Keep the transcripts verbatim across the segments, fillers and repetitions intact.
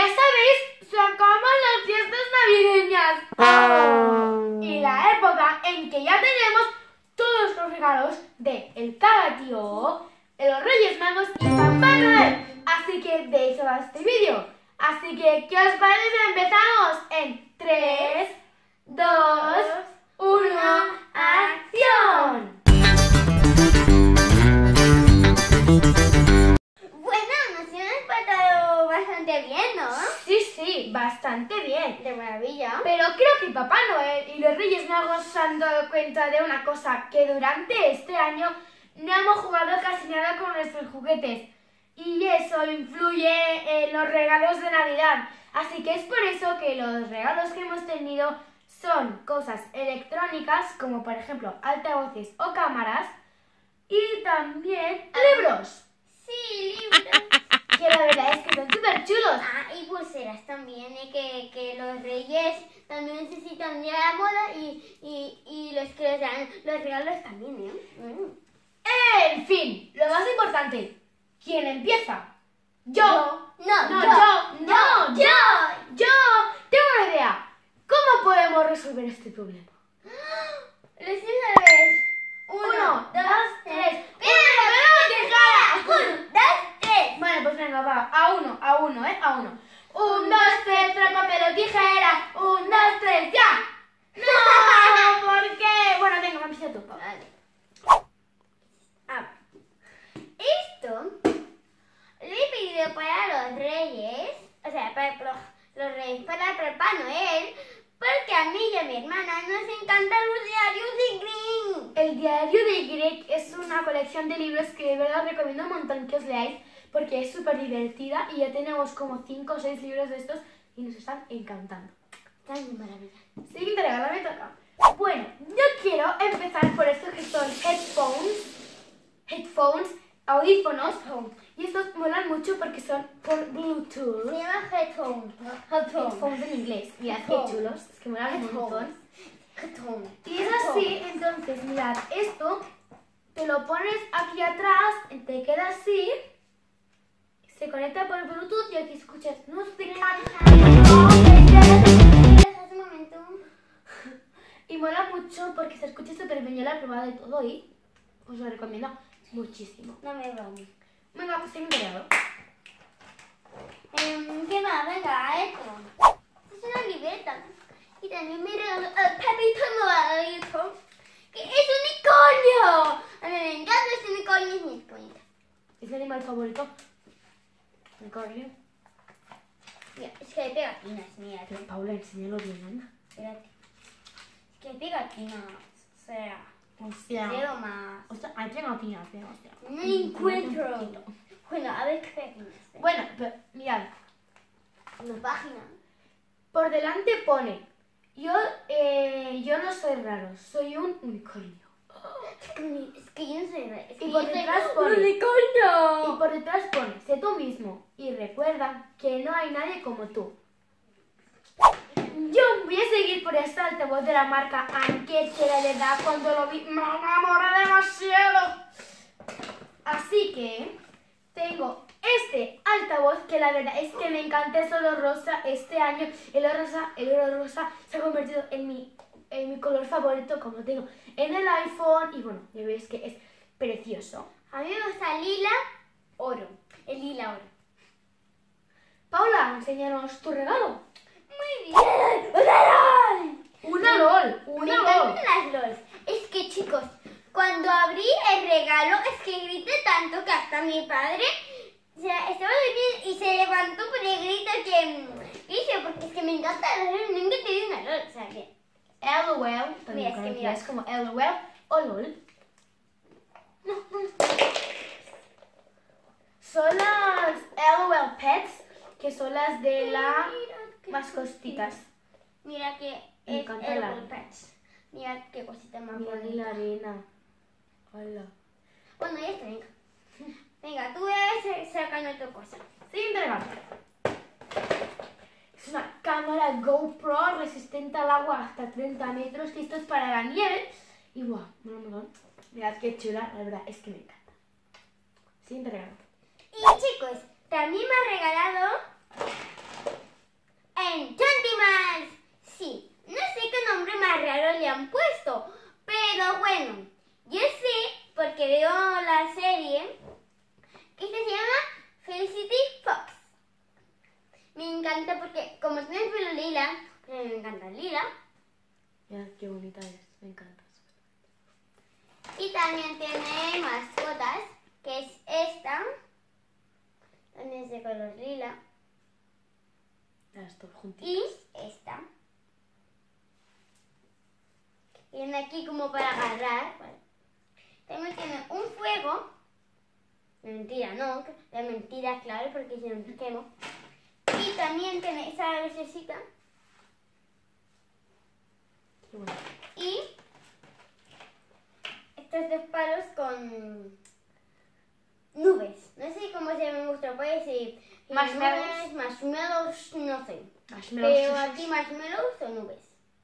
sabéis, se acaban las fiestas navideñas. Oh. Y la época en que ya tenemos todos los regalos de el Tagatío, los Reyes Magos y Papá Noel. Así que de eso va este vídeo. Así que, ¿qué os parece? Empezamos en tres, dos, uno, ¡acción! Bueno, nos hemos portado bastante bien, ¿no? Sí, sí, bastante bien. De maravilla. Pero creo que Papá Noel y los Reyes Magos se han dado cuenta de una cosa, que durante este año no hemos jugado casi nada con nuestros juguetes. Y eso influye en los regalos de Navidad. Así que es por eso que los regalos que hemos tenido son cosas electrónicas, como por ejemplo altavoces o cámaras, y también libros. Sí, libros. Que la verdad es que son súper chulos. Ah, y pulseras también, ¿eh? que, que los reyes también necesitan ir a la moda y, y, y los que les dan los regalos también, ¿eh? Mm. En fin, lo más importante. ¿Quién empieza? Yo. No, No, yo, yo, no, yo. Yo tengo una idea. ¿Cómo podemos resolver este problema? Lo hicimos a la vez. Uno, dos, tres. ¡Piedra, papel, tijera! Un, dos, tres. Vale, pues venga, va. A uno, a uno, ¿eh? A uno. Un, dos, tres, tres, papel o tijera. Un, dos, tres, ya. No, ¿por qué? Bueno, venga, empieza tú. Vale. Ah. Esto le he pedido para los reyes, o sea, para los, los reyes, para Papá Noel, porque a mí y a mi hermana nos encantan los diarios de Green. El diario de Greg es una colección de libros que de verdad os recomiendo un montón que os leáis porque es súper divertida y ya tenemos como cinco o seis libros de estos y nos están encantando. Ay, qué maravilla. Siguiente regalo, me toca. Bueno, yo quiero empezar por estos que son headphones, headphones, audífonos, y estos molan mucho porque son por Bluetooth. Se llama headphone. Headphones en inglés. Mirad qué Headphones. chulos, es que molan un montón. Headphone. Y es así, entonces, mirad, esto te lo pones aquí atrás, te queda así, se conecta por Bluetooth y aquí escuchas música. Deja un momento. Y mola mucho porque se escucha súper bien, yo la he probado de todo y os lo recomiendo muchísimo. No me vamos. Venga, pues siguiente regalo. Eh, ¿Qué más? Venga, esto. Es una libreta. Y también me regaló el Pepito Noel, que es un unicornio. A mí me encanta este unicornio, es muy bonito. ¿Es mi animal favorito? Unicornio. Mira, es que hay pegatinas, mira. Pero Paula, enséñalo bien, anda. Espérate. Es que hay pegatinas. O sea, O sea, quiero más. o sea, hay pegatinas, pero, o sea. No encuentro. Bueno, a ver qué pegatinas. Bueno, pero mirad, Una página. por delante pone, yo, eh, yo no soy raro, soy un unicornio. Es que, es que yo no sé. Es que Y por yo soy detrás un pone, unicornio. y por detrás pone, sé tú mismo y recuerda que no hay nadie como tú. Yo voy a seguir por este altavoz de la marca Anker, que la verdad cuando lo vi me enamoré demasiado. Así que tengo este altavoz que la verdad es que me encanta, es oro rosa. Este año el oro rosa, el oro rosa se ha convertido en mi, en mi color favorito, como tengo en el iPhone. Y bueno, ya veis que es precioso. A mí me gusta lila, oro. El lila oro. Paula, enséñanos tu regalo. Muy bien. ¡Una LOL! Una LOL, Me una encantan LOL. las LOLs. Es que, chicos, cuando abrí el regalo, es que grité tanto que hasta mi padre o sea, estaba durmiendo y se levantó por el grito que hice, porque es que me encanta la LOL, nunca te di una LOL. O sea, que LOL, también Mira, es que conocidas mira. como LOL o LOL. no, no. Son las LOL Pets, que son las de la Mira qué mascotitas. Mira que Me es encanta el la- World Pets. Mira qué cosita más Mira bonita. la arena. Hola. Bueno, ya está, venga. Venga, tú ves sacando otra cosa. Siguiente regalo. Es una cámara GoPro resistente al agua hasta treinta metros, que esto es para la nieve. Y guau, mola un montón. Mirad qué chula, la verdad es que me encanta. Siguiente regalo. Y chicos, también me ha regalado Enchantimals. Sí, no sé qué nombre más raro le han puesto, pero bueno, yo sé, porque veo la serie, que se llama Felicity Fox. Me encanta porque, como tiene el pelo lila, me encanta el lila. Mira qué bonita es, me encanta. Y también tiene mascotas, que es esta, también es de color lila. Las dos juntitas. Y esta. Tiene aquí como para agarrar. Vale. También tiene un fuego. Mentira, no. De mentira, claro, porque si no me quemo. Y también tiene esa lucecita. Qué bueno. Y estos dos palos con nubes. No sé cómo se llama en vuestro país. Si Marshmallows. Marshmallows, no sé. Marshmallows. Pero aquí marshmallows o nubes.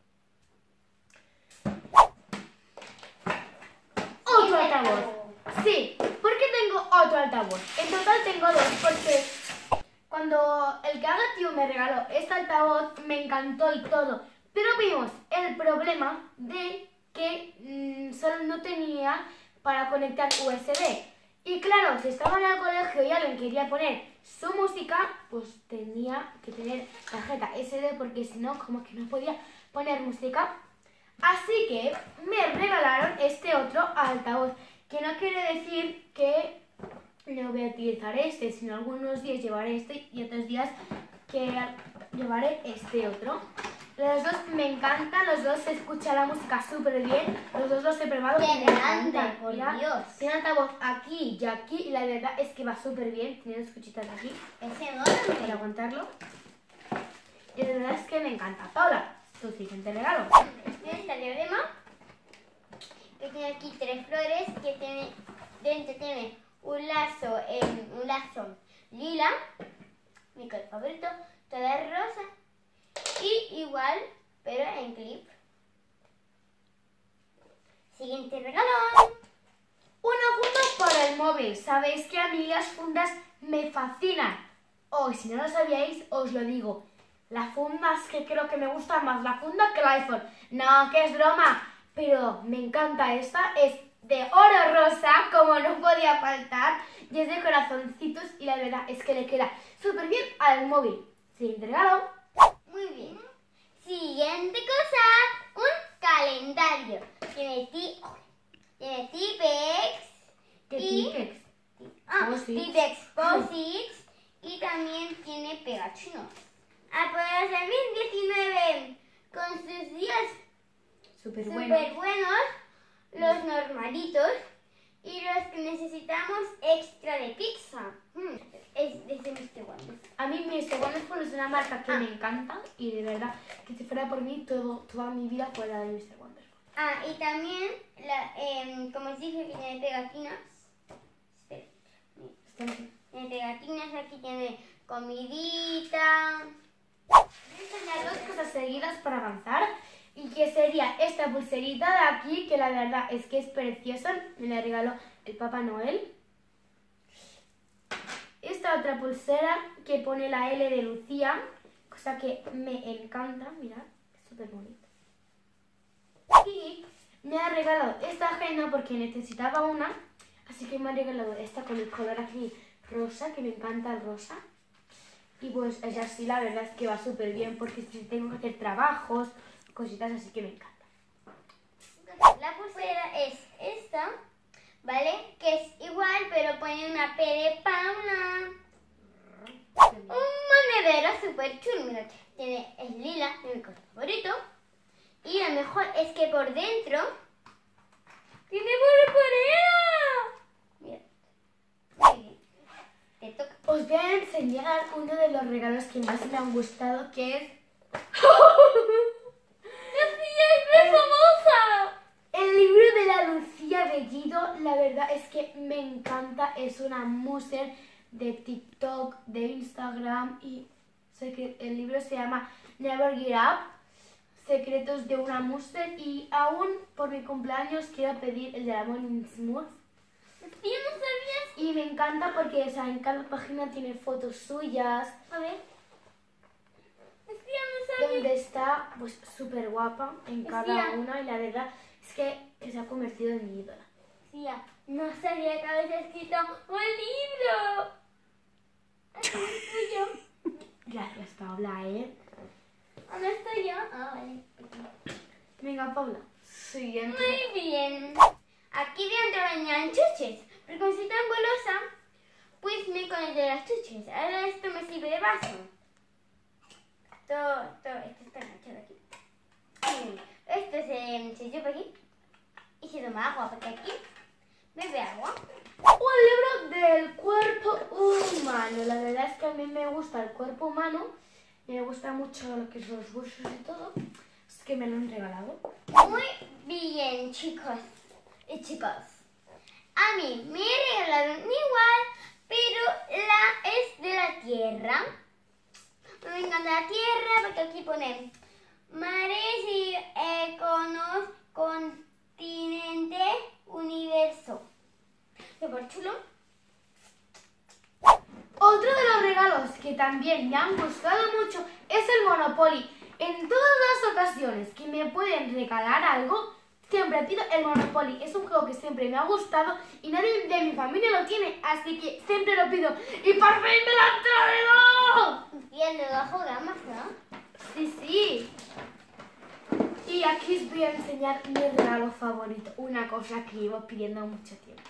Otro altavoz. Sí, ¿por qué tengo otro altavoz? En total tengo dos, porque cuando el que haga tío me regaló este altavoz me encantó y todo. Pero vimos el problema de que mmm, solo no tenía para conectar U S B. Y claro, si estaba en el colegio y alguien quería poner su música, pues tenía que tener tarjeta ese de, porque si no, como que no podía poner música. Así que me regalaron este otro altavoz, que no quiere decir que no voy a utilizar este, sino algunos días llevaré este y otros días que llevaré este otro. Los dos me encantan, los dos se escucha la música súper bien, los dos los he probado y me encantan. Por Mira, Dios. tiene altavoz aquí y aquí y la verdad es que va súper bien, tiene escuchitas aquí Es enorme. para aguantarlo. Y la verdad es que me encanta. Paula, tu siguiente regalo. Esta diadema, que tiene aquí tres flores, que tiene dentro tiene un lazo, en, un lazo lila, mi color favorito, toda rosa, y igual, pero en clip. Siguiente regalo. Una funda para el móvil. Sabéis que a mí las fundas me fascinan. O si no lo sabíais, os lo digo. La funda es que creo que me gusta más la funda que el iPhone. No, que es broma. Pero me encanta esta. Es de oro rosa, como no podía faltar. Y es de corazoncitos y la verdad es que le queda súper bien al móvil. Siguiente regalo. Muy bien. Siguiente cosa. Un calendario. Tiene ti, tiene Tipex. ¿Qué y Tipex? Ah, Post-its. Tipex Post-its. Y también tiene pegachinos. Ah, para dos mil diecinueve, con sus días Súper súper bueno. buenos, los normalitos y los que necesitamos extra de pizza. Mm, es de mister Wonder. A mí mister Wonderful es una marca que Ah. me encanta y de verdad que si fuera por mí todo, toda mi vida fuera de mister Wonderful. Ah, y también, la, em, como os dije, que tiene pegatinas. Espera, mira, Este- tiene pegatinas, aquí tiene comidita. Voy a enseñar dos cosas seguidas para avanzar y que sería esta pulserita de aquí, que la verdad es que es preciosa, me la regaló el Papá Noel. Esta otra pulsera que pone la L de Lucía, cosa que me encanta, mirad, es súper bonita. Y me ha regalado esta agenda porque necesitaba una, así que me ha regalado esta con el color aquí rosa, que me encanta el rosa. Y pues es así, la verdad es que va súper bien porque si tengo que hacer trabajos, cositas así que me encanta. La pulsera es esta, ¿vale? Que es igual, pero pone una P de Paula. Un monedero súper chulo, mira, tiene, es lila, es mi color favorito. Y lo mejor es que por dentro tiene purpurina. Mira, muy bien, te toca. Os voy a enseñar uno de los regalos que más me han gustado, que es ¡Lucía es muy famosa! el libro de la Lucía Bellido. La verdad es que me encanta, es una muser de TikTok, de Instagram y sé que el libro se llama Never Give Up, secretos de una muser, y aún por mi cumpleaños quiero pedir el de la Morning Smooth. Yo no sabía. Y me encanta porque, o sea, en cada página tiene fotos suyas. A ver. Es que donde está pues súper guapa en cada Tía. una y la verdad es que, que se ha convertido en mi ídola. Tía, no sabía que habías escrito un libro. Aquí estoy yo. Gracias, Paula, ¿eh? ¿Dónde estoy yo? Ah, vale. Venga, Paula. Siguiente. Muy bien. Aquí dentro venían chuches. Pero como soy tan golosa, pues me conecté las chuches. Ahora esto me sirve de vaso. Todo, todo, esto está enganchado aquí. Y esto se, se chupa aquí. Y se toma agua, porque aquí bebe agua. Un libro del cuerpo humano. La verdad es que a mí me gusta el cuerpo humano. Me gusta mucho lo que son los huesos y todo. Es que me lo han regalado. Muy bien, chicos y chicos. A mí me regalaron igual, pero la es de la Tierra. Me encanta la Tierra porque aquí pone mares y eh, conos, continente, universo. Súper chulo. Otro de los regalos que también me han gustado mucho es el Monopoly. En todas las ocasiones que me pueden regalar algo, siempre pido el Monopoly. Es un juego que siempre me ha gustado y nadie de mi familia lo tiene, así que siempre lo pido. ¡Y por fin me lo han traído! Y luego jugamos, ¿no? Sí, sí. Y aquí os voy a enseñar mi regalo favorito, una cosa que llevo pidiendo mucho tiempo.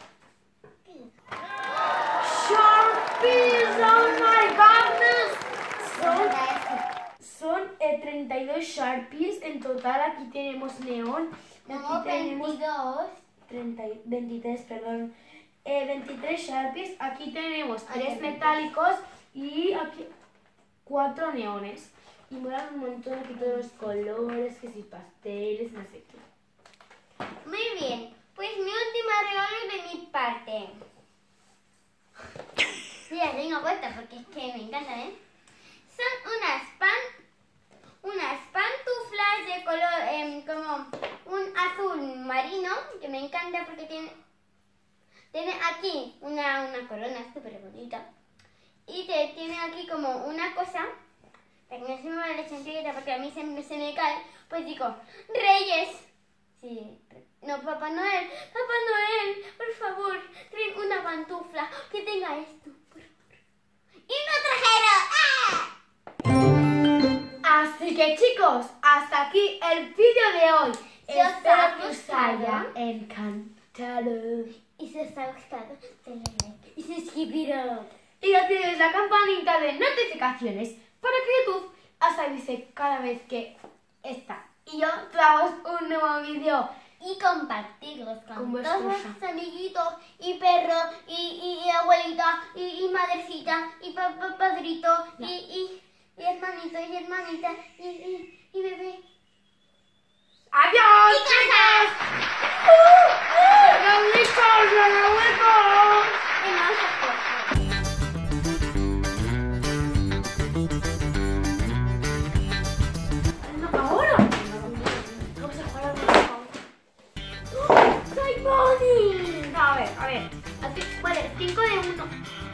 Sharpies, oh my goodness. Son, son eh, treinta y dos Sharpies en total. Aquí tenemos neón. Aquí No, tenemos veintidós. treinta, veintitrés, perdón. Eh, veintitrés Sharpies. Aquí tenemos Ay, tres qué metálicos y aquí cuatro neones. Y molan un montón aquí todos los colores, que si pasteles, no sé qué. Muy bien. Pues mi último regalo es de mi parte. Sí, las tengo puestas porque es que me encantan, ¿eh? Son unas pan, unas pantuflas de color eh, como un azul marino, que me encanta porque tiene, tiene aquí una, una corona súper bonita. Y te, tiene aquí como una cosa, para que no se me vaya la chanqueta porque a mí se, me- se me cae, pues digo, Reyes. Sí, no, Papá Noel, Papá Noel, por favor, traen una pantufla que tenga esto, por favor. ¡Y no trajeron! ¡Ah! Así que chicos, hasta aquí el vídeo de hoy. Si os Espero ha que os gustado. haya encantado. Y si os ha gustado, denle like y suscribiros. Y activéis la campanita de notificaciones para que YouTube os avise cada vez que está. Y yo traemos un nuevo vídeo. Y compartirlos con, Con todos vuestros vuestros amiguitos y perros y, y, y abuelita y, y madrecita y pa, pa- padrito y, y, y hermanito y hermanita y, y, y bebé. ¡Adiós! ¡Y casa! ¡Abuelitos! ¡Abuelitos! Y no se puede. ¿Ahora? Vamos a jugar al Monopoly. ¡Oh! ¡Soy Bonnie! No, a ver, a ver. Así, vale, cinco de uno.